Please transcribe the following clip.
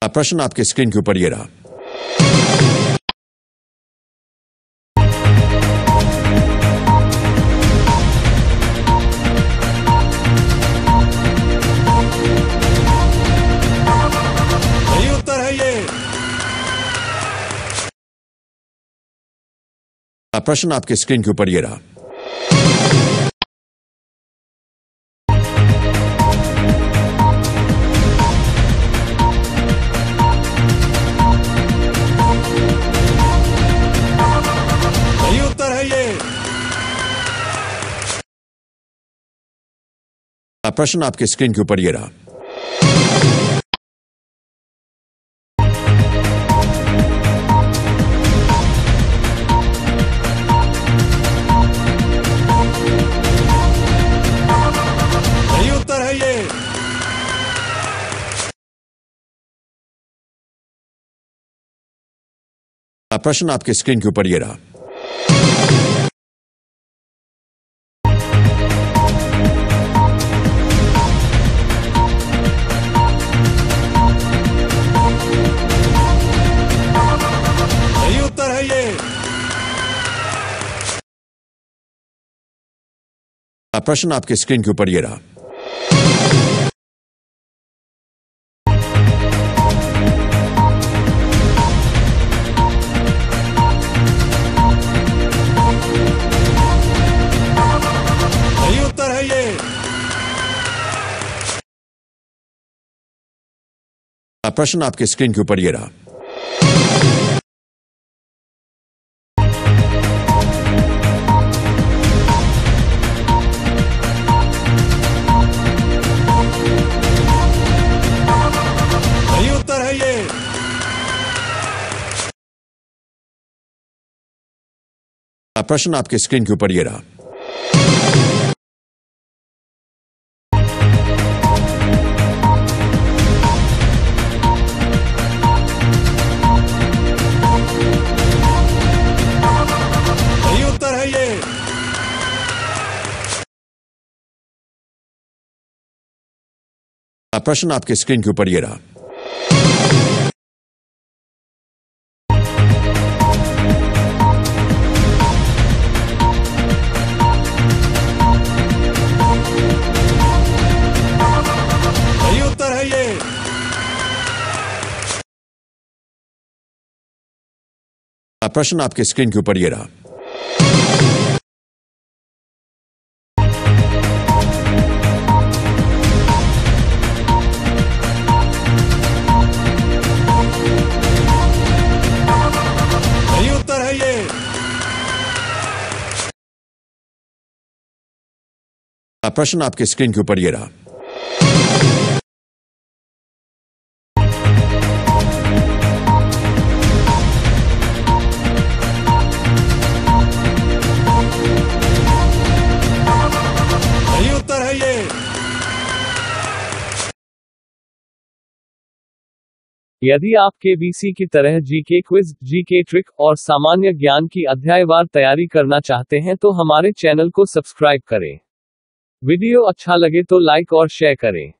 प्रश्न आपके स्क्रीन के ऊपर ये रहा। सही उत्तर है ये। प्रश्न आपके स्क्रीन के ऊपर ये रहा। सही उत्तर है ये। प्रश्न आपके स्क्रीन के ऊपर ये रहा। सही उत्तर है ये। प्रश्न आपके स्क्रीन के ऊपर ये रहा। सही उत्तर है ये। प्रश्न आपके स्क्रीन के ऊपर ये रहा। सही उत्तर है ये। प्रश्न आपके स्क्रीन के ऊपर ये रहा। सही उत्तर है ये। प्रश्न आपके स्क्रीन के ऊपर ये रहा। सही उत्तर है ये। प्रश्न आपके स्क्रीन के ऊपर ये रहा। सही उत्तर है ये। प्रश्न आपके स्क्रीन के ऊपर ये रहा। सही उत्तर है ये। प्रश्न आपके स्क्रीन के ऊपर ये रहा। सही उत्तर है ये। यदि आप केबीसी की तरह जीके क्विज, जीके ट्रिक और सामान्य ज्ञान की अध्यायवार तैयारी करना चाहते हैं तो हमारे चैनल को सब्सक्राइब करें। वीडियो अच्छा लगे तो लाइक और शेयर करें।